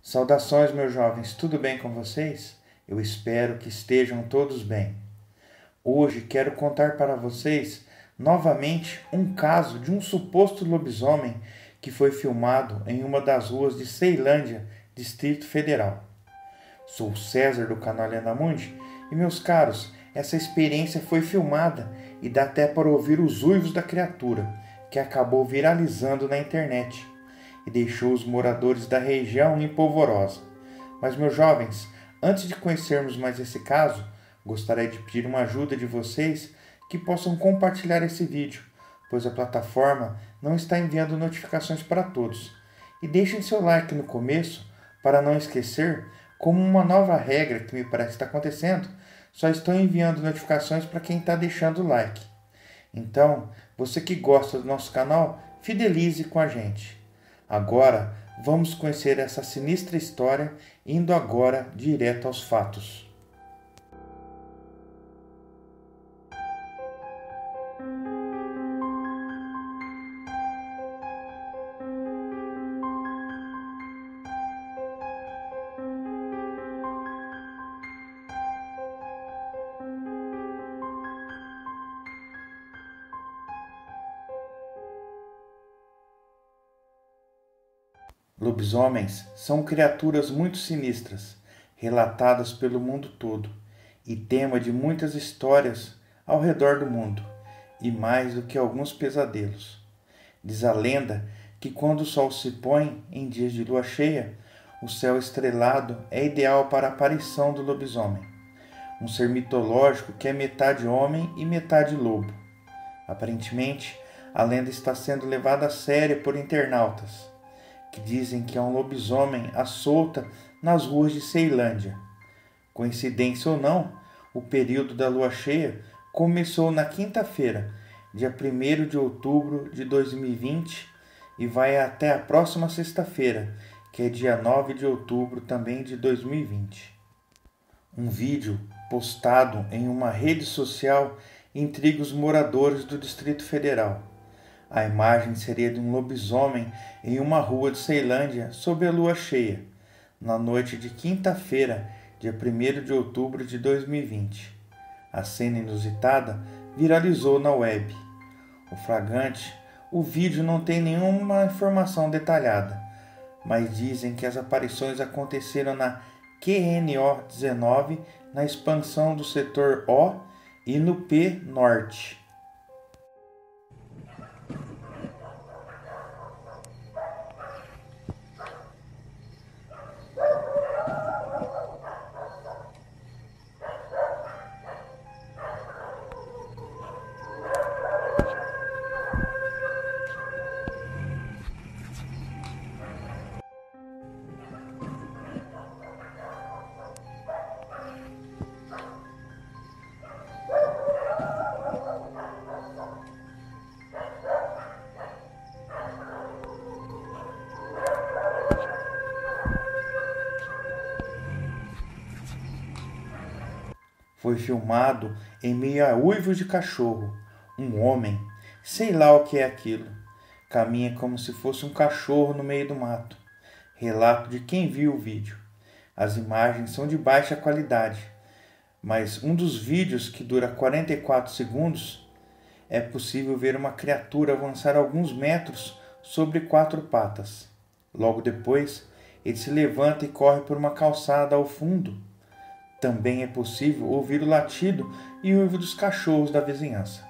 Saudações, meus jovens, tudo bem com vocês? Eu espero que estejam todos bem. Hoje quero contar para vocês novamente um caso de um suposto lobisomem que foi filmado em uma das ruas de Ceilândia, Distrito Federal. Sou o César do canal Lenda Mundi e, meus caros, essa experiência foi filmada e dá até para ouvir os uivos da criatura, que acabou viralizando na internet e deixou os moradores da região em polvorosa. Mas, meus jovens, antes de conhecermos mais esse caso, gostaria de pedir uma ajuda de vocês que possam compartilhar esse vídeo, pois a plataforma não está enviando notificações para todos. E deixem seu like no começo, para não esquecer, como uma nova regra que me parece estar acontecendo, só estão enviando notificações para quem está deixando o like. Então, você que gosta do nosso canal, fidelize com a gente. Agora, vamos conhecer essa sinistra história, indo agora direto aos fatos. Lobisomens são criaturas muito sinistras, relatadas pelo mundo todo, e tema de muitas histórias ao redor do mundo, e mais do que alguns pesadelos. Diz a lenda que quando o sol se põe em dias de lua cheia, o céu estrelado é ideal para a aparição do lobisomem, um ser mitológico que é metade homem e metade lobo. Aparentemente, a lenda está sendo levada a sério por internautas, que dizem que é um lobisomem à solta nas ruas de Ceilândia. Coincidência ou não, o período da lua cheia começou na quinta-feira, dia 1º de outubro de 2020, e vai até a próxima sexta-feira, que é dia 9 de outubro também de 2020. Um vídeo postado em uma rede social intriga os moradores do Distrito Federal. A imagem seria de um lobisomem em uma rua de Ceilândia sob a lua cheia, na noite de quinta-feira, dia 1º de outubro de 2020. A cena inusitada viralizou na web. O flagrante, o vídeo não tem nenhuma informação detalhada, mas dizem que as aparições aconteceram na QNO 19, na expansão do setor O e no P Norte. Foi filmado em meio a uivos de cachorro. Um homem, sei lá o que é aquilo, caminha como se fosse um cachorro no meio do mato. Relato de quem viu o vídeo. As imagens são de baixa qualidade, mas um dos vídeos, que dura 44 segundos, é possível ver uma criatura avançar alguns metros sobre 4 patas. Logo depois, ele se levanta e corre por uma calçada ao fundo. Também é possível ouvir o latido e o uivo dos cachorros da vizinhança.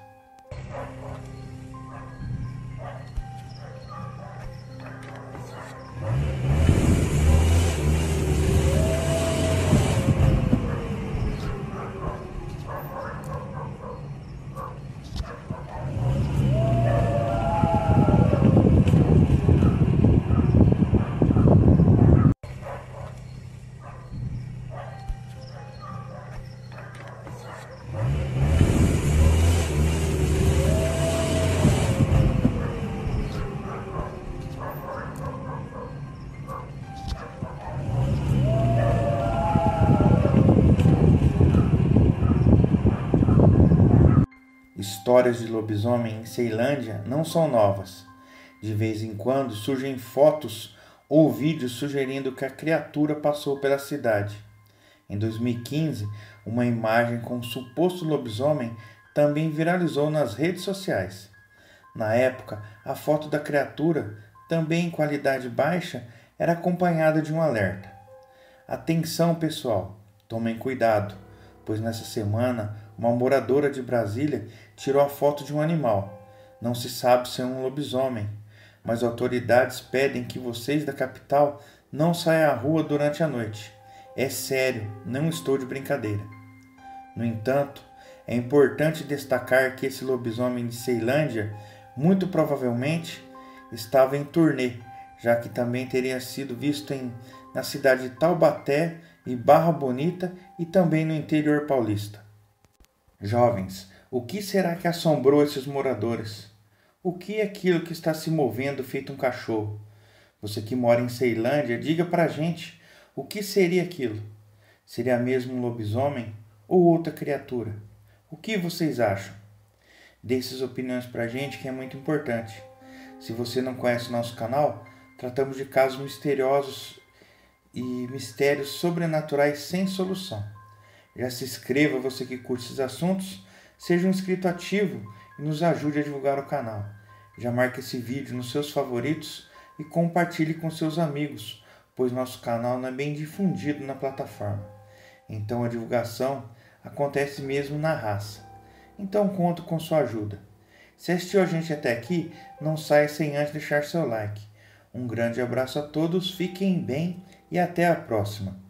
Histórias de lobisomem em Ceilândia não são novas. De vez em quando surgem fotos ou vídeos sugerindo que a criatura passou pela cidade. Em 2015, uma imagem com um suposto lobisomem também viralizou nas redes sociais. Na época, a foto da criatura, também em qualidade baixa, era acompanhada de um alerta. Atenção, pessoal, tomem cuidado, pois nessa semana uma moradora de Brasília tirou a foto de um animal. Não se sabe se é um lobisomem, mas autoridades pedem que vocês da capital não saiam à rua durante a noite. É sério, não estou de brincadeira. No entanto, é importante destacar que esse lobisomem de Ceilândia, muito provavelmente, estava em turnê, já que também teria sido visto na cidade de Taubaté e Barra Bonita e também no interior paulista. Jovens, o que será que assombrou esses moradores? O que é aquilo que está se movendo feito um cachorro? Você que mora em Ceilândia, diga pra gente, o que seria aquilo? Seria mesmo um lobisomem ou outra criatura? O que vocês acham? Deixe suas opiniões pra gente, que é muito importante. Se você não conhece o nosso canal, tratamos de casos misteriosos e mistérios sobrenaturais sem solução. Já se inscreva, você que curte esses assuntos, seja um inscrito ativo e nos ajude a divulgar o canal. Já marque esse vídeo nos seus favoritos e compartilhe com seus amigos, pois nosso canal não é bem difundido na plataforma. Então a divulgação acontece mesmo na raça. Então conto com sua ajuda. Se assistiu a gente até aqui, não saia sem antes deixar seu like. Um grande abraço a todos, fiquem bem e até a próxima.